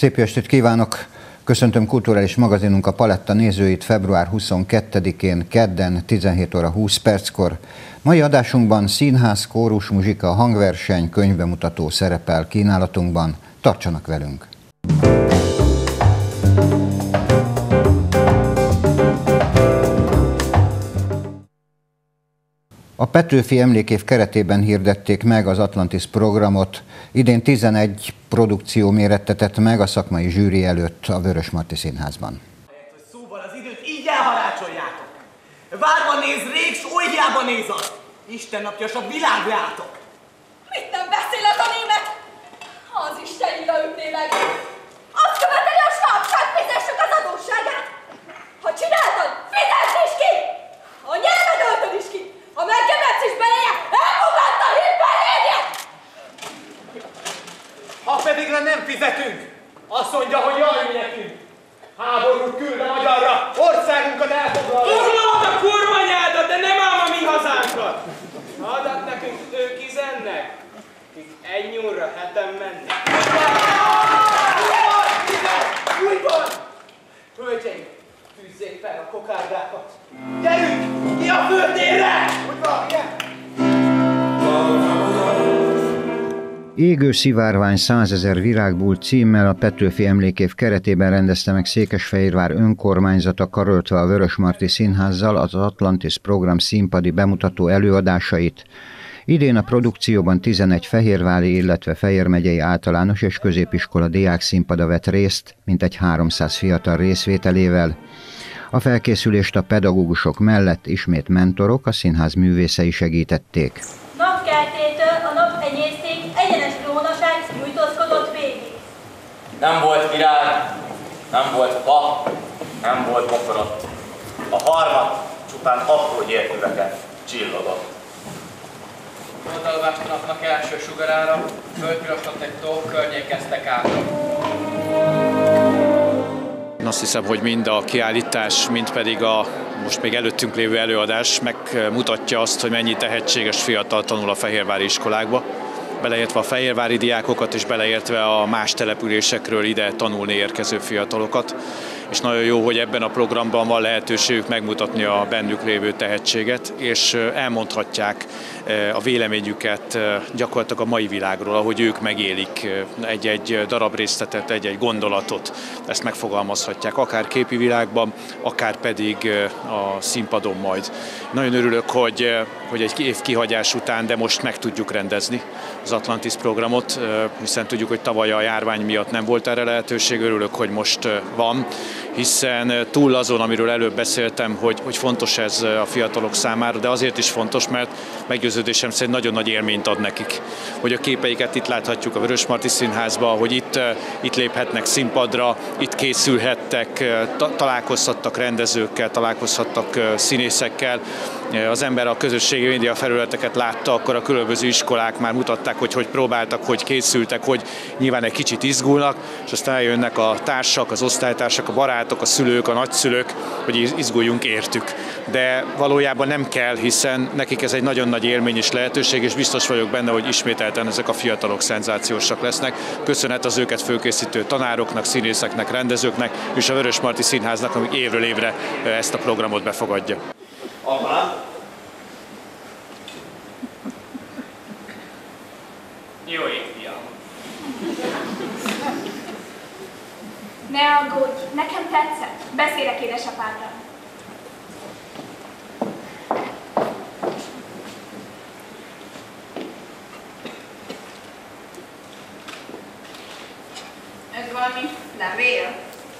Szép estét kívánok! Köszöntöm kulturális magazinunk a Paletta nézőit február 22-én, kedden 17 óra 20 perckor. Mai adásunkban színház, kórus, muzsika, hangverseny, könyvbemutató szerepel kínálatunkban. Tartsanak velünk! A Petőfi Emlékév keretében hirdették meg az Atlantis programot. Idén 11 produkció mérettetett meg a szakmai zsűri előtt a Vörösmarty Színházban. Szóval az időt így elharácsoljátok. Várva néz rég, s oly hiába néz az. Isten napja, s a világ látok. Mit nem beszél az a német? Ha az Isten ide ütné meg. Azt követeli a stábság, fizessük az adósságát. Ha csináltad, fizess is ki! A nyelved öltöd is ki! Ha meggemetsz is beleje, elfogadt a himbelédje! Ha pedig nem fizetünk, azt mondja, hogy jaj mi nekünk. Háborút küld a magyarra, országunkat elfoglalva. Foglalod a kurva nyeldet, de nem ám a mi hazánkat. Adat nekünk ők izennek, kik egy nyúlra heten mennek. Újban! Hölgyeim, tűzzék fel a kokárdákat. Gyerünk! Ki a földére! Úgy van, igen? Égő szivárvány 100 000 virágbúl címmel a Petőfi Emlékév keretében rendezte meg Székesfehérvár önkormányzata karöltve a Vörösmarty Színházzal az Atlantis program színpadi bemutató előadásait. Idén a produkcióban 11 fehérvári, illetve Fejér megyei általános és középiskola diákszínpada vett részt, mintegy 300 fiatal részvételével. A felkészülést a pedagógusok mellett ismét mentorok, a színház művészei segítették. Napkeltétől a napenyészték egyenes drónaság nyújtózkodott végig. Nem volt király, nem volt pap, nem volt bokorot. A harmat csupán apró gyérköveket csillogott. Oldalvást napnak első sugarára, fölpirostott egy tó, környékeztek átra. Azt hiszem, hogy mind a kiállítás, mind pedig a most még előttünk lévő előadás megmutatja azt, hogy mennyi tehetséges fiatal tanul a fehérvári iskolákba, beleértve a fehérvári diákokat és beleértve a más településekről ide tanulni érkező fiatalokat. És nagyon jó, hogy ebben a programban van lehetőségük megmutatni a bennük lévő tehetséget, és elmondhatják a véleményüket gyakorlatilag a mai világról, ahogy ők megélik egy darabrészletet, egy gondolatot, ezt megfogalmazhatják, akár képi világban, akár pedig a színpadon majd. Nagyon örülök, hogy egy év kihagyás után, de most meg tudjuk rendezni az Atlantis programot, hiszen tudjuk, hogy tavaly a járvány miatt nem volt erre lehetőség, örülök, hogy most van, hiszen túl azon, amiről előbb beszéltem, hogy fontos ez a fiatalok számára, de azért is fontos, mert meggyőződésem szerint nagyon nagy élményt ad nekik, hogy a képeiket itt láthatjuk a Vörösmarty Színházban, hogy itt léphetnek színpadra, itt készülhettek, találkozhattak rendezőkkel, találkozhattak színészekkel. Az ember a közösségi média felületeket látta, akkor a különböző iskolák már mutatták, hogy próbáltak, hogy készültek, hogy nyilván egy kicsit izgulnak, és aztán eljönnek a társak, az osztálytársak, a barátok, a szülők, a nagyszülők, hogy izguljunk értük. De valójában nem kell, hiszen nekik ez egy nagyon nagy élmény és lehetőség, és biztos vagyok benne, hogy ismételten ezek a fiatalok szenzációsak lesznek. Köszönet az őket fölkészítő tanároknak, színészeknek, rendezőknek, és a Vörösmarty Színháznak, amik évről évre ezt a programot befogadja. Apám? Jó ég, fiam. Ne aggódj, nekem tetszett. Beszélek édesapáddal. Ez valami levél.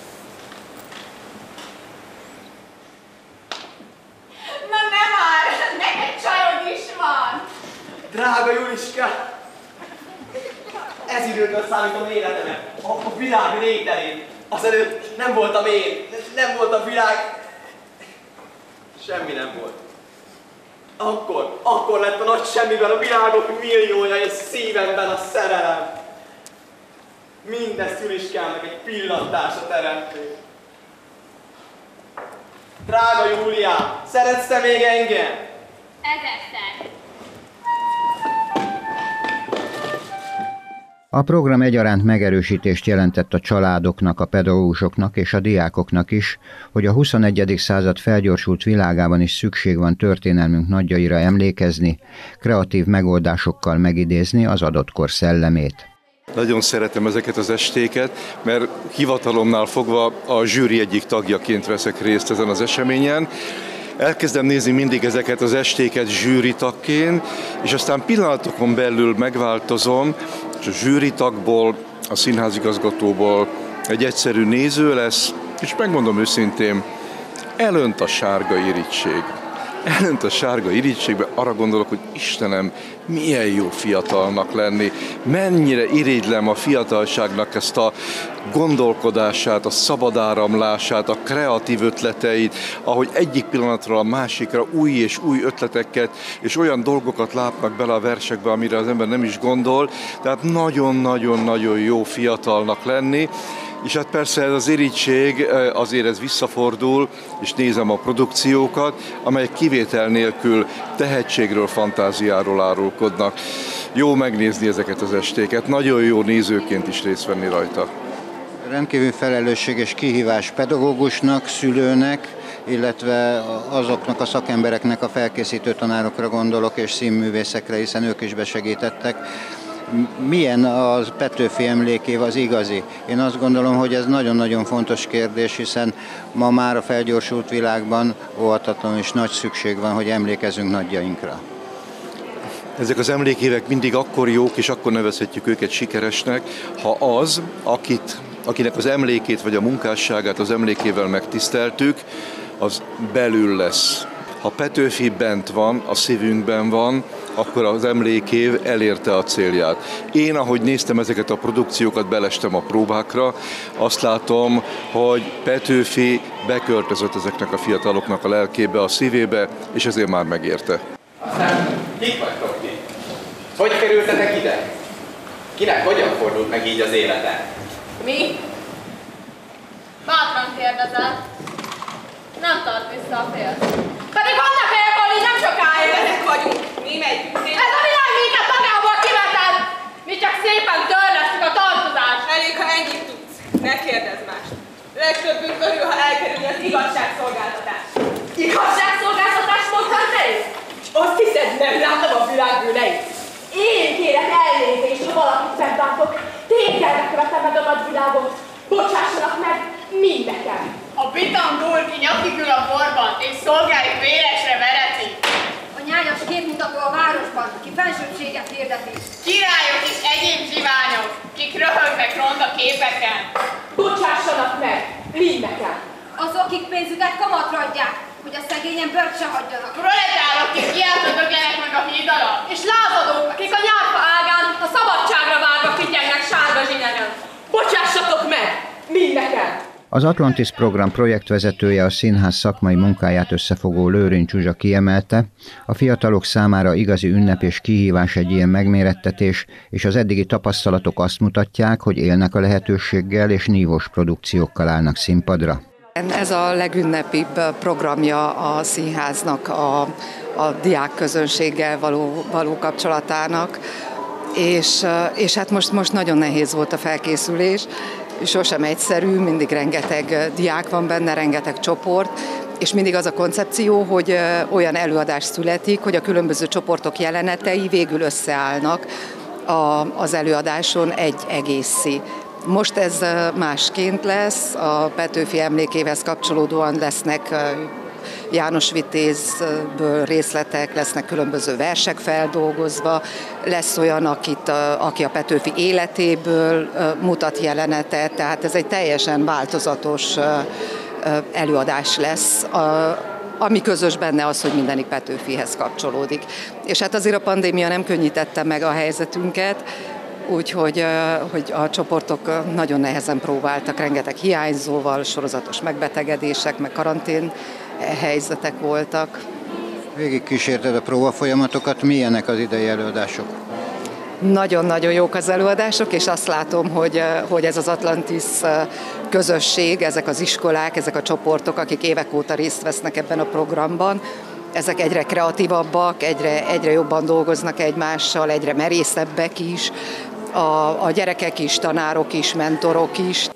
Na nem már! Neked csajod is van! Drága Juliska! Ez időtől számítom életemet, a világ lételén. Azelőtt nem voltam én, nem volt a világ. Semmi nem volt. Akkor lett a nagy semmiben a világok milliója és szívemben a szerelem. Mindezt Juliskának egy pillantásra teremtő. Drága Júlia, szeretsz te még engem? Ezerszer. A program egyaránt megerősítést jelentett a családoknak, a pedagógusoknak és a diákoknak is, hogy a 21. század felgyorsult világában is szükség van történelmünk nagyjaira emlékezni, kreatív megoldásokkal megidézni az adott kor szellemét. Nagyon szeretem ezeket az estéket, mert hivatalomnál fogva a zsűri egyik tagjaként veszek részt ezen az eseményen. Elkezdem nézni mindig ezeket az estéket zsűritagként, és aztán pillanatokon belül megváltozom, és a zsűritagból, a színházigazgatóból egy egyszerű néző lesz, és megmondom őszintén, elönt a sárga irigység. Elönt a sárga irigysségbe, arra gondolok, hogy Istenem, milyen jó fiatalnak lenni, mennyire irigylem a fiatalságnak ezt a gondolkodását, a szabad áramlását, a kreatív ötleteit, ahogy egyik pillanatról a másikra új és új ötleteket, és olyan dolgokat látnak bele a versekbe, amire az ember nem is gondol, tehát nagyon-nagyon-nagyon jó fiatalnak lenni. És hát persze ez az irigység, azért ez visszafordul, és nézem a produkciókat, amelyek kivétel nélkül tehetségről, fantáziáról árulkodnak. Jó megnézni ezeket az estéket, nagyon jó nézőként is részt venni rajta. Rendkívül felelősség és kihívás pedagógusnak, szülőnek, illetve azoknak a szakembereknek, a felkészítő tanárokra gondolok, és színművészekre, hiszen ők is besegítettek. Milyen az Petőfi emlékév az igazi? Én azt gondolom, hogy ez nagyon-nagyon fontos kérdés, hiszen ma már a felgyorsult világban óhatatlanul is nagy szükség van, hogy emlékezzünk nagyjainkra. Ezek az emlékévek mindig akkor jók, és akkor nevezhetjük őket sikeresnek, ha az, akinek az emlékét vagy a munkásságát az emlékével megtiszteltük, az belül lesz. Ha Petőfi bent van, a szívünkben van, akkor az emlékév elérte a célját. Én, ahogy néztem ezeket a produkciókat, belestem a próbákra, azt látom, hogy Petőfi beköltözött ezeknek a fiataloknak a lelkébe, a szívébe, és ezért már megérte. Aztán kik vagytok ti? Hogy kerültetek ide? Kinek hogyan fordult meg így az élete? Mi? Bátran kérdezel. Nem tart vissza a fél. Pedig vannak helyek, ahol így nem sokáig. Ezek vagyunk. Mi megyünk. Ez a világ minket magából kivetett. Mi csak szépen törlesztük a tartozást. Elég, ha ennyit tudsz. Ne kérdezz mást. Legtöbbünk örül, ha elkerülni az igazságszolgáltatást. Igazságszolgáltatást mondtad te is? Azt hiszed, nem látom a világ bűneit? Én kérek elnézést, ha valakit megváltok. Tényleg követem meg a nagyvilágot. Bocsássanak meg mindeken. A bitandul ki nyakig ül a borban, és szolgáik véresre vereti. A nyájas képmutató a városban, ki fensőbséget hirdeti. Királyok és egyéb zsiványok, kik röhögnek ronda képeken. Bocsássanak meg mindeken. Azok, akik pénzüket kamatra adják, hogy a szegényen bört se hagyjanak. Proletárok, kik kiáltodöglenek meg a híd alatt. És lázadók, akik a nyárfa ágán a szabadságra várva figyelnek sárga zsinegen. Bocsássatok meg mindeken. Az Atlantis program projektvezetője, a színház szakmai munkáját összefogó Lőrinc Zsuzsa kiemelte, a fiatalok számára igazi ünnep és kihívás egy ilyen megmérettetés, és az eddigi tapasztalatok azt mutatják, hogy élnek a lehetőséggel és nívós produkciókkal állnak színpadra. Ez a legünnepibb programja a színháznak a diákközönséggel való kapcsolatának, és hát most nagyon nehéz volt a felkészülés, sosem egyszerű, mindig rengeteg diák van benne, rengeteg csoport, és mindig az a koncepció, hogy olyan előadás születik, hogy a különböző csoportok jelenetei végül összeállnak az előadáson egy egészé. Most ez másként lesz, a Petőfi emlékéhez kapcsolódóan lesznek János Vitézből részletek, lesznek különböző versek feldolgozva, lesz olyan, aki a Petőfi életéből mutat jelenetet, tehát ez egy teljesen változatos előadás lesz, ami közös benne az, hogy mindenik Petőfihez kapcsolódik. És hát azért a pandémia nem könnyítette meg a helyzetünket, úgyhogy hogy a csoportok nagyon nehezen próbáltak, rengeteg hiányzóval, sorozatos megbetegedések, meg karantén helyzetek voltak. Végig kísérted a próbafolyamatokat, milyenek az idei előadások? Nagyon-nagyon jók az előadások, és azt látom, hogy ez az Atlantis közösség, ezek az iskolák, ezek a csoportok, akik évek óta részt vesznek ebben a programban, ezek egyre kreatívabbak, egyre jobban dolgoznak egymással, egyre merészebbek is, a gyerekek is, tanárok is, mentorok is.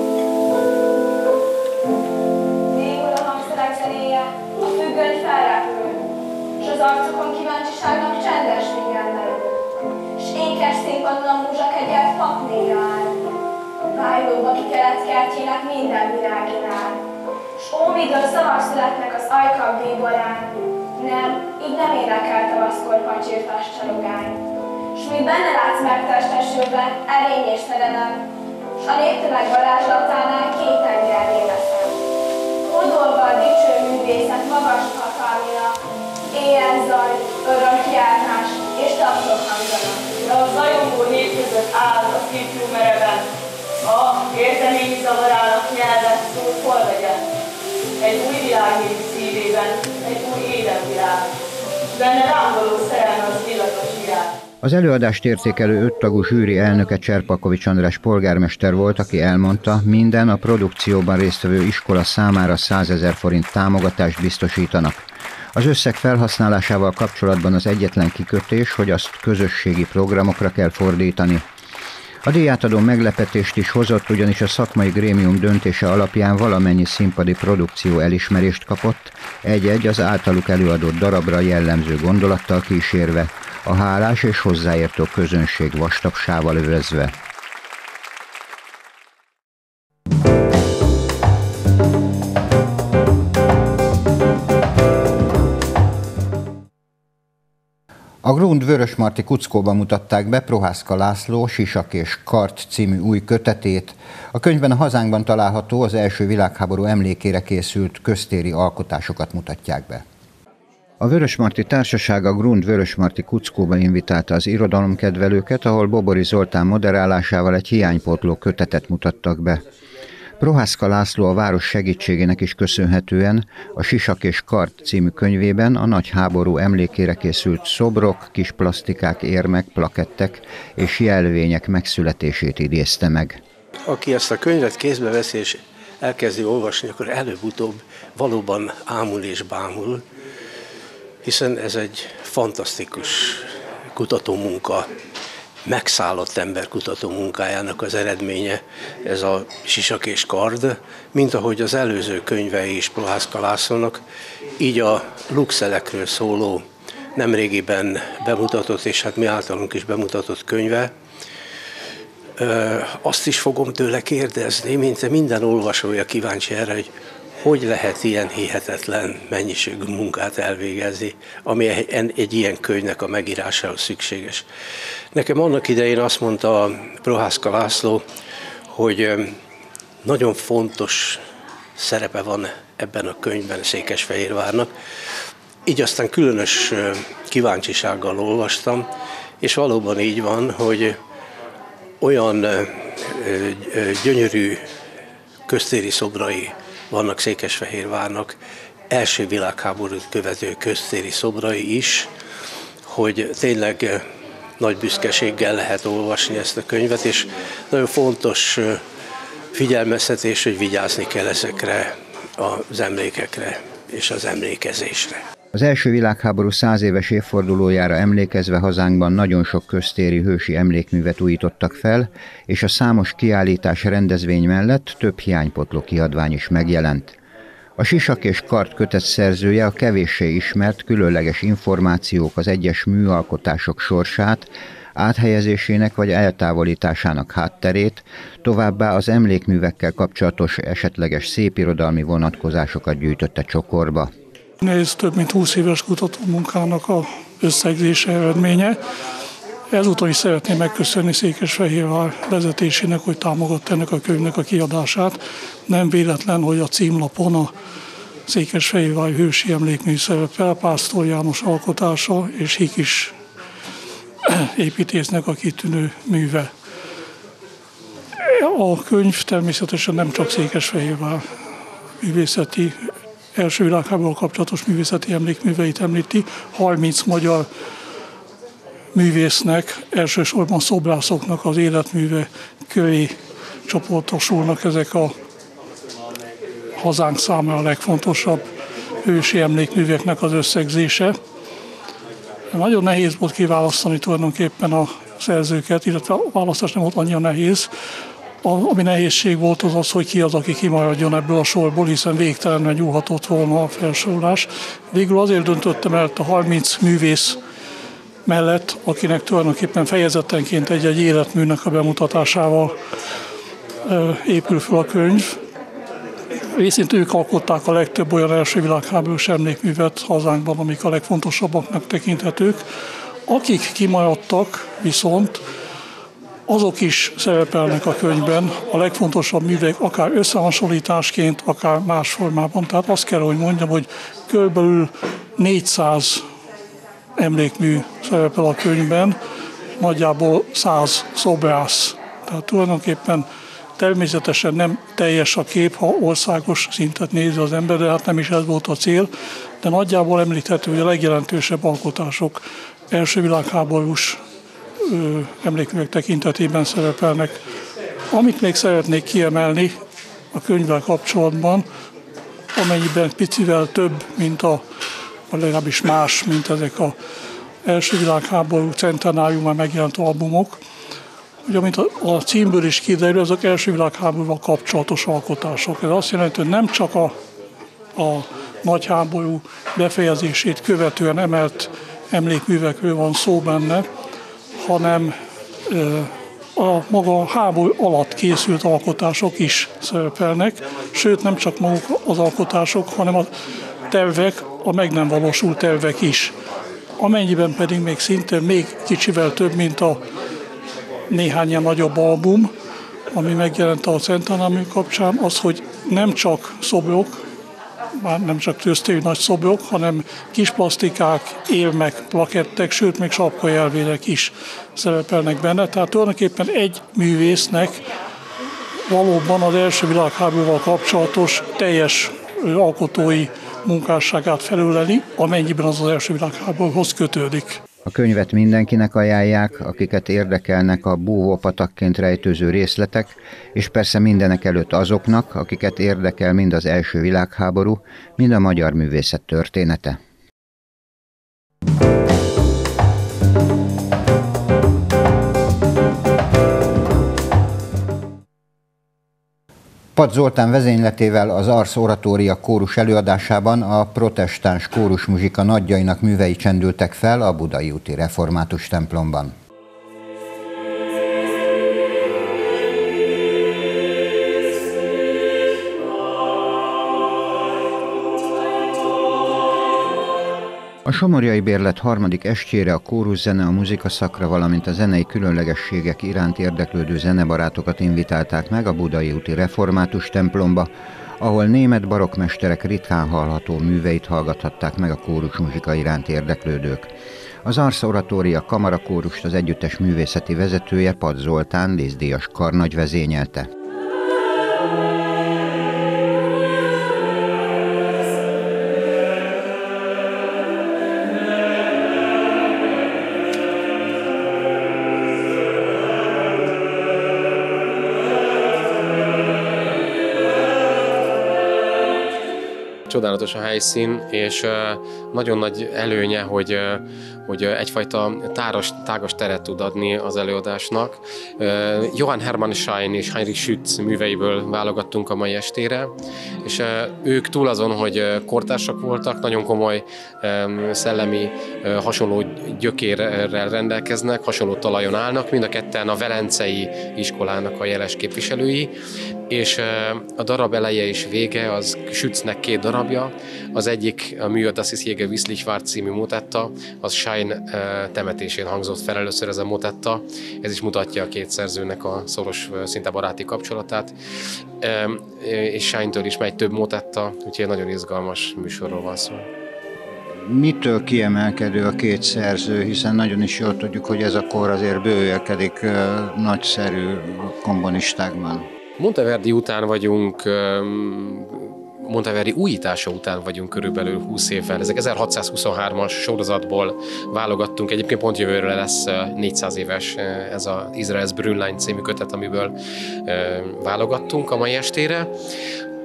Végül a hangszerek zenéje, a függöny felrepül, s az arcokon kíváncsiságnak csendes figyelmelő, s ékes színpadon a múzsakegyel papnéja áll, vájlóba kikelet kertjének minden viráginál, s ómidől szavak születnek az ajkak bíborán, nem, így nem énekel tavaszkor pacsírtas csalogány. S míg benne látsz megtestesülve, erény és szerelem, s a néptömeg varázslatánál két tengerré leszem. Hódolva a dicső művészet magas hatalminak, éjjel zaj, örömkiáltás és tapsok hangzanak. De a zajongó nép között áll a szívjú mereven, a érzelmi zavarának nyelvet szól hol vegyen. Egy új világ él szívében, egy új édenvilág. Benne lángoló szerelme az illatos virág. Az előadást értékelő 5 tagú zsűri elnöke Cserpakovics András polgármester volt, aki elmondta, minden a produkcióban résztvevő iskola számára 100 000 forint támogatást biztosítanak. Az összeg felhasználásával kapcsolatban az egyetlen kikötés, hogy azt közösségi programokra kell fordítani. A díjátadó meglepetést is hozott, ugyanis a szakmai grémium döntése alapján valamennyi színpadi produkció elismerést kapott, egy-egy az általuk előadott darabra jellemző gondolattal kísérve, a hálás és hozzáértő közönség vastapsával övezve. A Grund Vörösmarty Kuckóban mutatták be Prohászka László Sisak és Kard című új kötetét. A könyvben a hazánkban található, az első világháború emlékére készült köztéri alkotásokat mutatják be. A Vörösmarty Társaság a Grund Vörösmarty Kuckóba invitálta az irodalomkedvelőket, ahol Bobori Zoltán moderálásával egy hiánypótló kötetet mutattak be. Prohászka László a város segítségének is köszönhetően a Sisak és Kard című könyvében a nagy háború emlékére készült szobrok, kis plasztikák, érmek, plakettek és jelvények megszületését idézte meg. Aki ezt a könyvet kézbe veszi és elkezdi olvasni, akkor előbb-utóbb valóban ámul és bámul, hiszen ez egy fantasztikus kutatómunka, megszállott ember kutató munkájának az eredménye, ez a Sisak és Kard, mint ahogy az előző könyvei is Prohászka Lászlónak, így a luxelekről szóló, nemrégiben bemutatott, és hát mi általunk is bemutatott könyve. Azt is fogom tőle kérdezni, mint minden olvasója kíváncsi erre, hogy lehet ilyen hihetetlen mennyiségű munkát elvégezni, ami egy ilyen könyvnek a megírásához szükséges. Nekem annak idején azt mondta Prohászka László, hogy nagyon fontos szerepe van ebben a könyvben Székesfehérvárnak. Így aztán különös kíváncsisággal olvastam, és valóban így van, hogy olyan gyönyörű köztéri szobrai vannak Székesfehérvárnak, első világháborút követő köztéri szobrai is, hogy tényleg nagy büszkeséggel lehet olvasni ezt a könyvet, és nagyon fontos figyelmeztetés, hogy vigyázni kell ezekre az emlékekre és az emlékezésre. Az első világháború 100 éves évfordulójára emlékezve hazánkban nagyon sok köztéri hősi emlékművet újítottak fel, és a számos kiállítás rendezvény mellett több hiánypotló kiadvány is megjelent. A Sisak és Kard kötet szerzője a kevéssé ismert különleges információk az egyes műalkotások sorsát, áthelyezésének vagy eltávolításának hátterét, továbbá az emlékművekkel kapcsolatos esetleges szépirodalmi vonatkozásokat gyűjtötte csokorba. Ez több mint 20 éves kutatómunkának az összegzése eredménye. Ezúton is szeretném megköszönni Székesfehérvár vezetésének, hogy támogatta ennek a könyvnek a kiadását. Nem véletlen, hogy a címlapon a Székesfehérvár hősi emlékmű szerepel, Pásztor János alkotása és Hikis építésznek a kitűnő műve. A könyv természetesen nem csak Székesfehérvár művészeti, első világháborúval kapcsolatos művészeti emlékműveit említi, 30 magyar művésznek, elsősorban szobrászoknak az életműve köré csoportosulnak ezek a hazánk számára a legfontosabb hősi emlékműveknek az összegzése. Nagyon nehéz volt kiválasztani tulajdonképpen a szerzőket, illetve a választás nem volt annyira nehéz. Ami nehézség volt az az, hogy ki az, aki kimaradjon ebből a sorból, hiszen végtelenül nyúlhatott volna a felsorolás. Végül azért döntöttem el a 30 művész mellett, akinek tulajdonképpen fejezetenként egy életműnek a bemutatásával épül fel a könyv. Részint ők alkották a legtöbb olyan első világháborús emlékművet hazánkban, amik a legfontosabbaknak tekinthetők. Akik kimaradtak viszont, azok is szerepelnek a könyvben, a legfontosabb művek, akár összehasonlításként, akár más formában. Tehát azt kell, hogy mondjam, hogy körülbelül 400 emlékmű szerepel a könyvben, nagyjából 100 szobrász. Tehát tulajdonképpen természetesen nem teljes a kép, ha országos szintet nézi az ember, de hát nem is ez volt a cél, de nagyjából említhető, hogy a legjelentősebb alkotások első világháborús emlékművek tekintetében szerepelnek. Amit még szeretnék kiemelni a könyvvel kapcsolatban, amennyiben picivel több, vagy legalábbis más, mint ezek az első világháború centenáriumban megjelent albumok, hogy amint a címből is kiderül, azok első világháborúval kapcsolatos alkotások. Ez azt jelenti, hogy nem csak a nagyháború befejezését követően emelt emlékművekről van szó benne, hanem a maga háború alatt készült alkotások is szerepelnek, sőt nem csak maguk az alkotások, hanem a tervek, a meg nem valósult tervek is. Amennyiben pedig még szinte még kicsivel több, mint a néhány ilyen nagyobb album, ami megjelent a centenárium kapcsán, az, hogy nem csak szobrok, már nem csak tőztéri nagy szobrok, hanem kis plasztikák, élmek, plakettek, sőt még sapkajelvények is szerepelnek benne. Tehát tulajdonképpen egy művésznek valóban az első világháborúval kapcsolatos teljes alkotói munkásságát felüleli, amennyiben az első világháborúhoz kötődik. A könyvet mindenkinek ajánlják, akiket érdekelnek a búvópatakként rejtőző részletek, és persze mindenek előtt azoknak, akiket érdekel mind az első világháború, mind a magyar művészet története. Pad Zoltán vezényletével az Ars Oratória kórus előadásában a protestáns kórusmuzsika nagyjainak művei csendültek fel a Budai úti református templomban. A Somorjai Bérlet harmadik estjére a kóruszene, a muzikaszakra, valamint a zenei különlegességek iránt érdeklődő zenebarátokat invitálták meg a Budai úti református templomba, ahol német barokkmesterek ritkán hallható műveit hallgathatták meg a kórusmuzsika iránt érdeklődők. Az Ars Oratória kamarakórust az együttes művészeti vezetője, Pad Zoltán díszdíjas karnagy vezényelte. Csodálatos a helyszín, és nagyon nagy előnye, hogy egyfajta tágas teret tud adni az előadásnak. Johann Hermann Schein és Heinrich Schütz műveiből válogattunk a mai estére, és ők túl azon, hogy kortársak voltak, nagyon komoly szellemi hasonló gyökérrel rendelkeznek, hasonló talajon állnak, mind a ketten a velencei iskolának a jeles képviselői, és a darab eleje és vége az Schütznek 2 darabja. Az egyik a Mühe, das ist Jäger Wisslich war című motetta, az Schein temetésén hangzott fel először ez a motetta. Ez is mutatja a két szerzőnek a szoros, szinte baráti kapcsolatát. És Scheintől is megy több motetta, úgyhogy nagyon izgalmas műsorról van szó. Mitől kiemelkedő a két szerző, hiszen nagyon is jól tudjuk, hogy ez a kor azért bővélkedik nagyszerű komponistákban. Monteverdi után vagyunk, Monteverdi újítása után vagyunk körülbelül 20 évvel. Ezek 1623-as sorozatból válogattunk. Egyébként pont jövőre lesz 400 éves ez az Israels Brünnlein című kötet, amiből válogattunk a mai estére.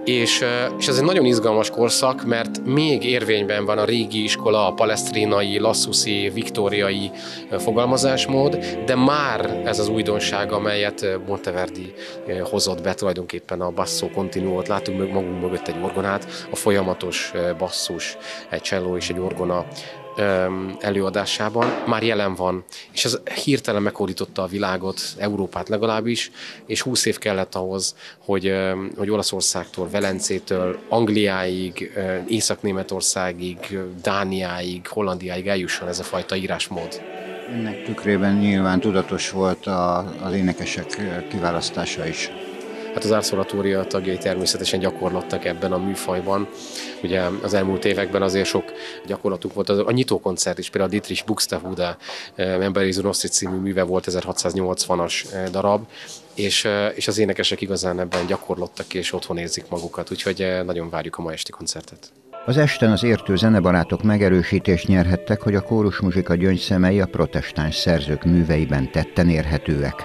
és ez egy nagyon izgalmas korszak, mert még érvényben van a régi iskola, a palestrínai, lasszuszi, viktóriai fogalmazásmód, de már ez az újdonság, amelyet Monteverdi hozott be tulajdonképpen a basso continuót. Látunk magunk mögött egy orgonát, a folyamatos basszus, egy cselló és egy orgona előadásában már jelen van, és ez hirtelen meghódította a világot, Európát legalábbis, és 20 év kellett ahhoz, hogy Olaszországtól, Velencétől, Angliáig, Észak-Németországig, Dániáig, Hollandiáig eljusson ez a fajta írásmód. Ennek tükrében nyilván tudatos volt az énekesek kiválasztása is. Hát az Ars Oratoria tagjai természetesen gyakorlottak ebben a műfajban. Ugye az elmúlt években azért sok gyakorlatunk volt. A nyitókoncert is, például a Dietrich Buxtehude Emberi Nostri című műve volt, 1680-as darab, és az énekesek igazán ebben gyakorlottak és otthon érzik magukat, úgyhogy nagyon várjuk a ma esti koncertet. Az esten az értő zenebarátok megerősítést nyerhettek, hogy a kórusmuzsika gyöngyszemei a protestáns szerzők műveiben tetten érhetőek.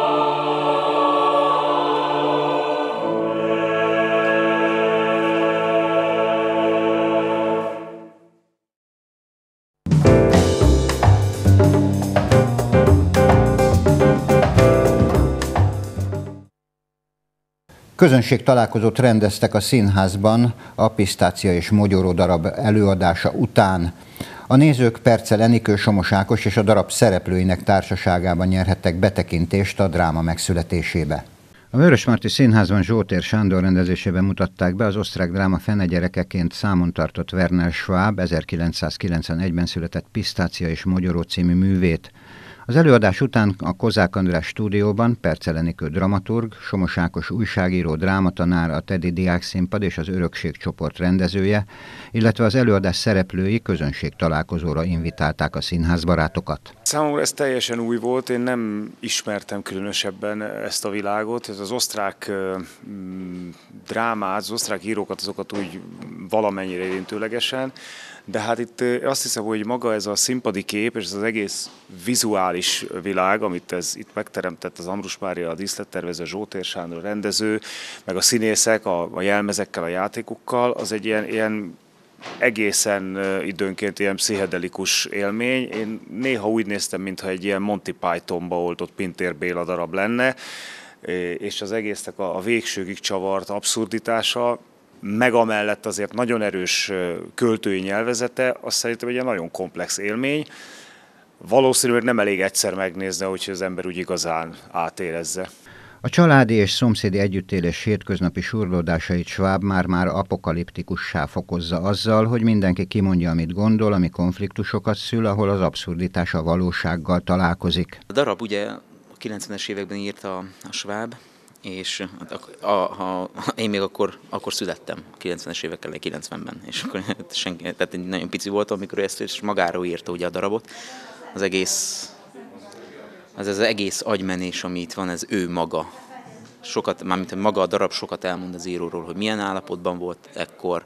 Közönségtalálkozót rendeztek a színházban a Pisztácia és Mogyoró darab előadása után. A nézők Percel Enikő, Somos Ákos és a darab szereplőinek társaságában nyerhettek betekintést a dráma megszületésébe. A Vörösmarty Színházban Zsótér Sándor rendezésében mutatták be az osztrák dráma fenegyerekeként számon tartott Werner Schwab 1991-ben született Pisztácia és Mogyoró című művét. Az előadás után a Kozák András stúdióban Percel Enikő dramaturg, Somos Ákos újságíró, drámatanár, a Tedi Diákszínpad és az Örökség csoport rendezője, illetve az előadás szereplői közönségtalálkozóra invitálták a színházbarátokat. Számomra ez teljesen új volt, én nem ismertem különösebben ezt a világot. Ez az osztrák drámát, az osztrák írókat, azokat úgy valamennyire érintőlegesen, de hát itt azt hiszem, hogy maga ez a színpadi kép és ez az egész vizuális világ, amit ez itt megteremtett az Ambrus Mária, a díszlettervező, Zsótér Sándor rendező, meg a színészek a jelmezekkel, a játékokkal, az egy ilyen egészen időnként ilyen pszichedelikus élmény. Én néha úgy néztem, mintha egy ilyen Monty Pythonba oltott Pintér Béla darab lenne, és az egésznek a végsőkig csavart abszurditása, meg amellett azért nagyon erős költői nyelvezete, azt szerintem egy ilyen nagyon komplex élmény. Valószínűleg nem elég egyszer megnézni, hogy az ember úgy igazán átérezze. A családi és szomszédi együttélés hétköznapi surlódásait Schwab már apokaliptikussá fokozza azzal, hogy mindenki kimondja, amit gondol, ami konfliktusokat szül, ahol az abszurditás a valósággal találkozik. A darab ugye a 90-es években írta a Schwab, és én még akkor születtem, 90-es évek elején, 90-ben, és akkor tehát nagyon pici voltam, amikor ezt és magáról írta ugye a darabot. Az egész agymenés, ami itt van, ez ő maga. Sokat, mármint maga a darab sokat elmond az íróról, hogy milyen állapotban volt ekkor,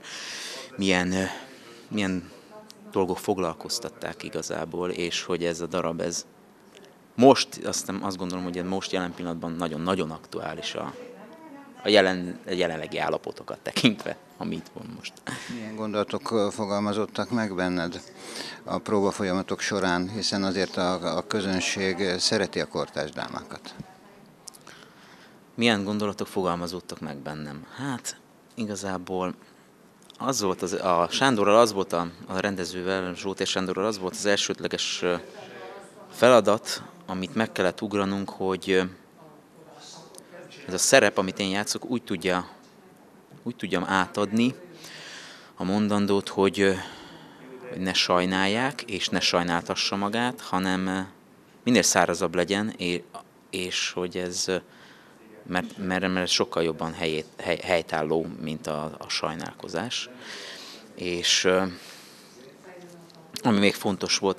milyen dolgok foglalkoztatták igazából, és hogy ez a darab, ez most, azt gondolom, hogy most jelen pillanatban nagyon-nagyon aktuális a jelenlegi állapotokat tekintve, ami itt van most. Milyen gondolatok fogalmazottak meg benned a próbafolyamatok során, hiszen azért a közönség szereti a kortárs drámákat? Milyen gondolatok fogalmazottak meg bennem? Hát igazából az volt a Sándorral, az volt a rendezővel, Zsótér Sándorral az volt az elsődleges feladat, amit meg kellett ugranunk, hogy ez a szerep, amit én játszok, úgy tudjam átadni a mondandót, hogy ne sajnálják, és ne sajnáltassa magát, hanem minél szárazabb legyen, és hogy ez, mert sokkal jobban helytálló, mint a sajnálkozás. És ami még fontos volt,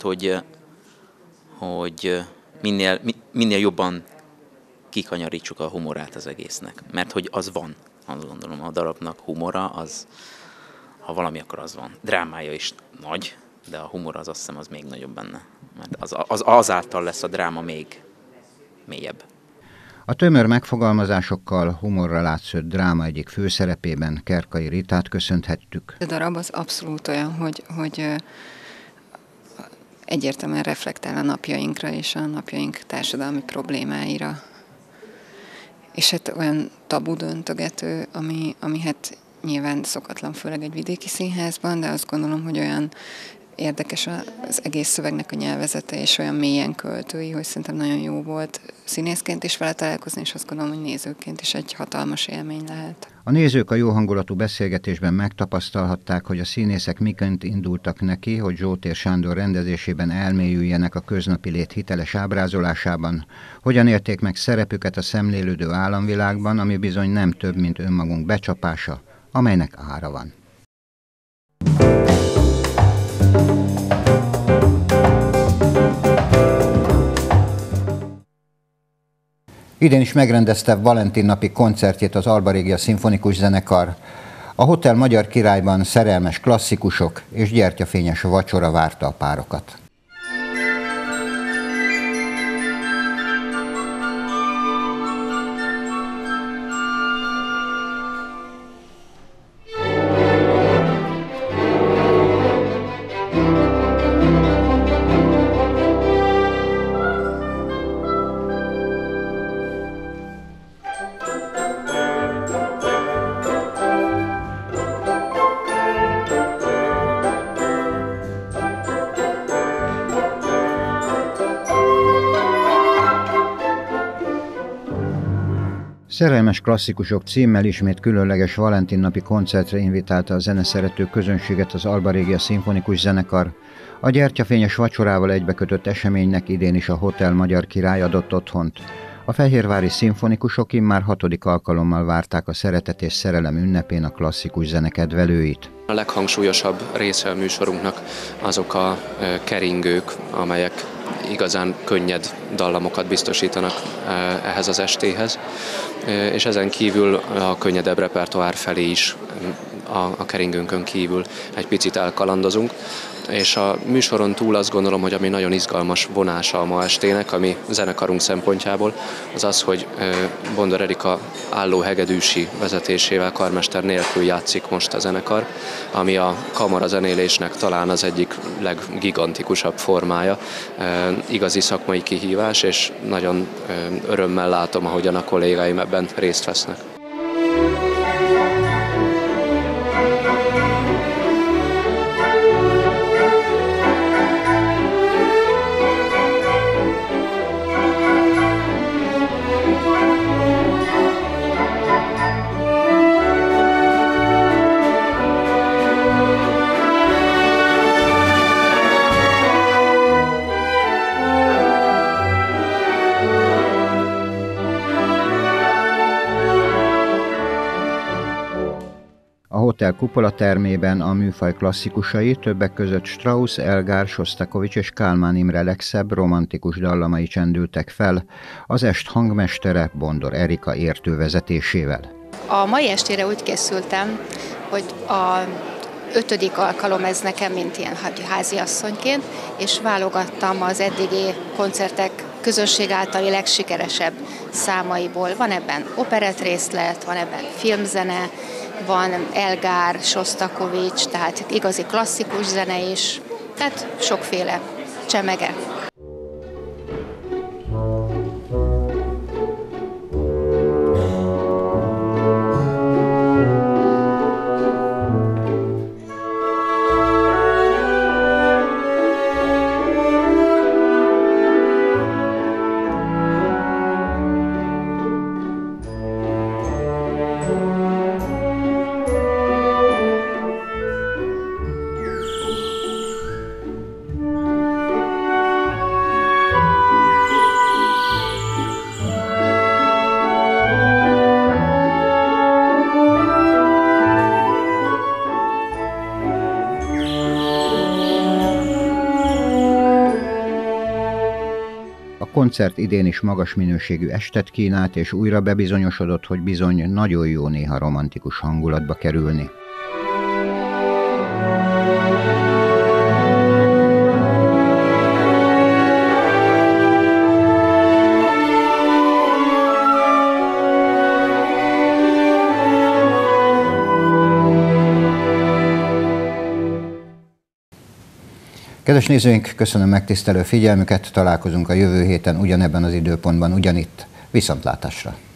hogy minél jobban kikanyarítsuk a humorát az egésznek. Mert hogy az van, azt gondolom, a darabnak humora, az, ha valami, akkor az van. Drámája is nagy, de a humor az, azt hiszem, az még nagyobb benne. Mert azáltal lesz a dráma még mélyebb. A tömör megfogalmazásokkal, humorra látszött dráma egyik főszerepében Kerkai Ritát köszönthettük. A darab az abszolút olyan, hogy egyértelműen reflektál a napjainkra és a napjaink társadalmi problémáira. És hát olyan tabu döntögető, ami hát nyilván szokatlan, főleg egy vidéki színházban, de azt gondolom, hogy olyan érdekes az egész szövegnek a nyelvezete, és olyan mélyen költői, hogy szerintem nagyon jó volt színészként is vele találkozni, és azt gondolom, hogy nézőként is egy hatalmas élmény lehet. A nézők a jó hangulatú beszélgetésben megtapasztalhatták, hogy a színészek miként indultak neki, hogy Zsótér Sándor rendezésében elmélyüljenek a köznapi lét hiteles ábrázolásában, hogyan élték meg szerepüket a szemlélődő államvilágban, ami bizony nem több, mint önmagunk becsapása, amelynek ára van. Idén is megrendezte Valentin napi koncertjét az Alba Regia Szimfonikus Zenekar. A Hotel Magyar Királyban szerelmes klasszikusok és gyertyafényes vacsora várta a párokat. Szerelmes klasszikusok címmel ismét különleges Valentin napi koncertre invitálta a zeneszerető közönséget az Alba Regia Szimfonikus Zenekar. A gyertyafényes vacsorával egybekötött eseménynek idén is a Hotel Magyar Király adott otthont. A fehérvári szimfonikusok immár 6. alkalommal várták a szeretet és szerelem ünnepén a klasszikus zenekedvelőit. A leghangsúlyosabb része a műsorunknak azok a keringők, amelyek igazán könnyed dallamokat biztosítanak ehhez az estéhez, és ezen kívül a könnyedebb repertoár felé is a keringőnkön kívül egy picit elkalandozunk, és a műsoron túl azt gondolom, hogy ami nagyon izgalmas vonása a ma estének, ami zenekarunk szempontjából, az az, hogy Bondor Erika álló hegedűsi vezetésével, karmester nélkül játszik most a zenekar, ami a kamarazenélésnek talán az egyik leggigantikusabb formája. Igazi szakmai kihívás, és nagyon örömmel látom, ahogyan a kollégáim ebben részt vesznek. A hotel kupolatermében a műfaj klasszikusai, többek között Strauss, Elgár, Sostakovics és Kálmán Imre legszebb romantikus dallamai csendültek fel, az est hangmestere Bondor Erika értő vezetésével. A mai estére úgy készültem, hogy a 5. alkalom ez nekem, mint ilyen háziasszonyként, és válogattam az eddigi koncertek közönség általi legsikeresebb számaiból. Van ebben operettrészlet, van ebben filmzene, van Elgár, Sostakovics, tehát igazi klasszikus zene is, tehát sokféle csemege. A koncert idén is magas minőségű estet kínált, és újra bebizonyosodott, hogy bizony nagyon jó néha romantikus hangulatba kerülni. Kedves nézőink, köszönöm megtisztelő figyelmüket, találkozunk a jövő héten ugyanebben az időpontban, ugyanitt. Viszontlátásra!